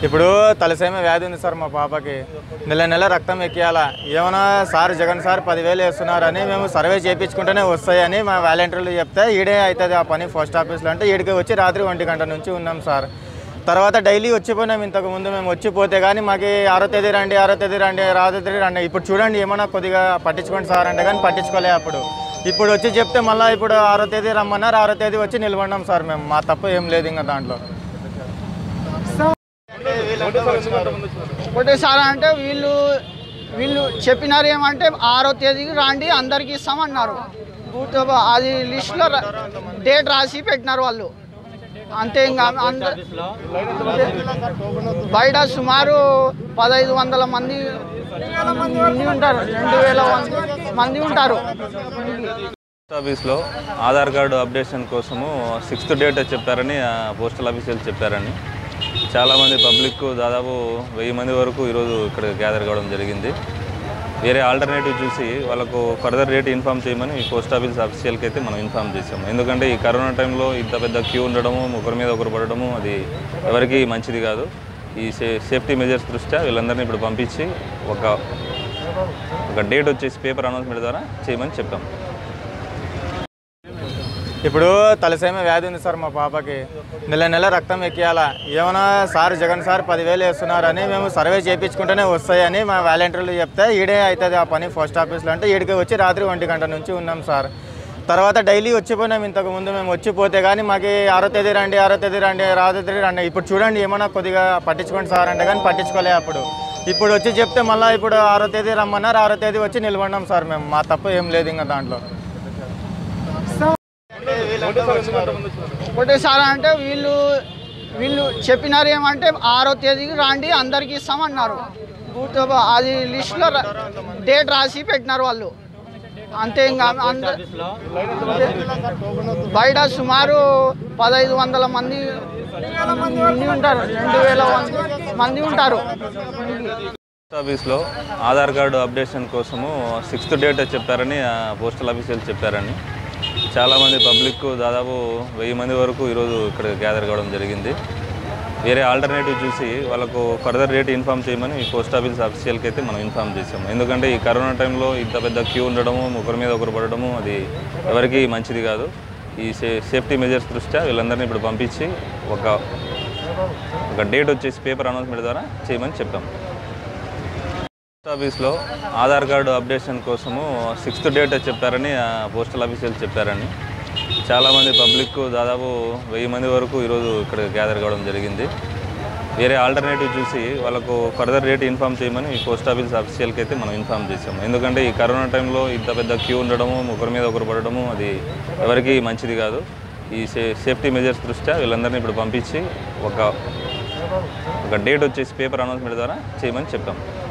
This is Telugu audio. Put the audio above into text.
ఇప్పుడు తలసేమ వ్యాధి ఉంది సార్ మా పాపకి. నెల రక్తం ఎక్కియాలా. ఏమన్నా సార్ జగన్ సార్ 10,000 వేస్తున్నారని మేము సర్వే చేయించుకుంటేనే వస్తాయని మా వాలంటీర్లు చెప్తే ఈడే అవుతుంది ఆ పని పోస్ట్ ఆఫీస్లో అంటే ఈడికి వచ్చి రాత్రి 1 గంట నుంచి ఉన్నాం సార్. తర్వాత డైలీ వచ్చిపోయినాం. ఇంతకుముందు మేము వచ్చిపోతే కానీ మాకు 6వ తేదీ రండి 6వ తేదీ రండి 6వ తేదీ రండి. ఇప్పుడు చూడండి ఏమన్నా కొద్దిగా పట్టించుకోండి సార్ అంటే కానీ పట్టించుకోలే. ఇప్పుడు వచ్చి చెప్తే మళ్ళీ ఇప్పుడు 6వ తేదీ రమ్మన్నారు. 6వ తేదీ వచ్చి నిలబడినాం సార్. మేము మా తప్పు ఏం లేదు ఇంకా దాంట్లో. ఒకటే సార్ అంటే వీళ్ళు చెప్పినారు ఏమంటే 6వ తేదీకి రాండి అందరికి ఇస్తామన్నారు. అది లిస్టులో డేట్ రాసి పెట్టినారు వాళ్ళు అంతే. ఇంకా బయట సుమారు 1,500 మంది ఉంటారు, 2,000 మంది ఉంటారు. ఆఫీస్లో ఆధార్ కార్డు అప్డేషన్ కోసము 6th డేట్ చెప్పారని పోస్టల్ ఆఫీసర్లు చెప్పారని చాలామంది పబ్లిక్ దాదాపు 1000 మంది వరకు ఈరోజు ఇక్కడ గ్యాదర్ కావడం జరిగింది. వేరే ఆల్టర్నేటివ్ చూసి వాళ్ళకు ఫర్దర్ రేట్ ఇన్ఫామ్ చేయమని పోస్ట్ ఆఫీస్ అఫీషియల్కి అయితే మనం ఇన్ఫామ్ చేసాము. ఎందుకంటే ఈ కరోనా టైంలో ఇంత పెద్ద క్యూ ఉండడము, ఒకరి మీద ఒకరు పడడము అది ఎవరికి మంచిది కాదు. ఈ సేఫ్టీ మెజర్స్ దృష్ట్యా వీళ్ళందరినీ ఇప్పుడు పంపించి ఒక డేట్ వచ్చేసి పేపర్ అనౌన్స్మెంట్ ద్వారా చేయమని చెప్పాము. ఇప్పుడు తలసేమ వ్యాధి ఉంది సార్ మా పాపకి. నెల రక్తం ఎక్కియాలా. ఏమన్నా సార్ జగన్ సార్ 10,000 వేస్తున్నారని మేము సర్వే చేయించుకుంటేనే వస్తాయని మా వాలంటీర్లు చెప్తే ఈడే అవుతుంది ఆ పని పోస్ట్ ఆఫీస్లో అంటే ఈడికి వచ్చి రాత్రి 1 గంట నుంచి ఉన్నాం సార్. తర్వాత డైలీ వచ్చిపోయినాం. ఇంతకుముందు మేము వచ్చిపోతే కానీ మాకు 6వ తేదీ రండి 6వ తేదీ రండి 6వ తేదీ రండి. ఇప్పుడు చూడండి ఏమన్నా కొద్దిగా పట్టించుకోండి సార్ అంటే కానీ పట్టించుకోలే. ఇప్పుడు వచ్చి చెప్తే మళ్ళీ ఇప్పుడు 6వ తేదీ రమ్మన్నారు. 6వ తేదీ వచ్చి నిలబడినాం సార్. మేము మా తప్పు ఏం లేదు ఇంకా దాంట్లో. ఒకటే సార్ అంటే వీళ్ళు చెప్పినారు ఏమంటే 6వ తేదీకి రాండి అందరికి ఇస్తామన్నారు. అది లిస్టులో డేట్ రాసి పెట్టినారు వాళ్ళు అంతే. ఇంకా బయట సుమారు 1,500 మంది ఉంటారు, 2,000 మంది ఉంటారు. ఆఫీస్లో ఆధార్ కార్డు అప్డేషన్ కోసము 6th డేట్ చెప్పారని పోస్టల్ ఆఫీసర్లు చెప్పారని చాలామంది పబ్లిక్ దాదాపు 1000 మంది వరకు ఈరోజు ఇక్కడ గ్యాదర్ కావడం జరిగింది. వేరే ఆల్టర్నేటివ్ చూసి వాళ్ళకు ఫర్దర్ రేట్ ఇన్ఫామ్ చేయమని పోస్ట్ ఆఫీస్ అఫీషియల్కి అయితే మనం ఇన్ఫామ్ చేసాము. ఎందుకంటే ఈ కరోనా టైంలో ఇంత పెద్ద క్యూ ఉండడము, ఒకరి మీద ఒకరు పడడము అది ఎవరికి మంచిది కాదు. ఈ సేఫ్టీ మెజర్స్ దృష్ట్యా వీళ్ళందరినీ ఇప్పుడు పంపించి ఒక డేట్ వచ్చేసి పేపర్ అనౌన్స్మెంట్ ద్వారా చేయమని చెప్పాము. ఆఫీస్లో ఆధార్ కార్డు అప్డేషన్ కోసము 6th డేట్ చెప్పారని పోస్టల్ ఆఫీసర్లు చెప్పారని చాలామంది పబ్లిక్ దాదాపు 1000 మంది వరకు ఈరోజు ఇక్కడ గ్యాదర్ కావడం జరిగింది. వేరే ఆల్టర్నేటివ్ చూసి వాళ్ళకు ఫర్దర్ రేట్ ఇన్ఫామ్ చేయమని పోస్ట్ ఆఫీస్ అఫీషియల్కి అయితే మనం ఇన్ఫామ్ చేసాము. ఎందుకంటే ఈ కరోనా టైంలో ఇంత పెద్ద క్యూ ఉండడము, ఒకరి మీద ఒకరు పడడము అది ఎవరికి మంచిది కాదు. ఈ సేఫ్టీ మెజర్స్ దృష్ట్యా వీళ్ళందరినీ ఇప్పుడు పంపించి ఒక డేట్ వచ్చేసి పేపర్ అనౌన్స్మెంట్ ద్వారా చేయమని చెప్పాము.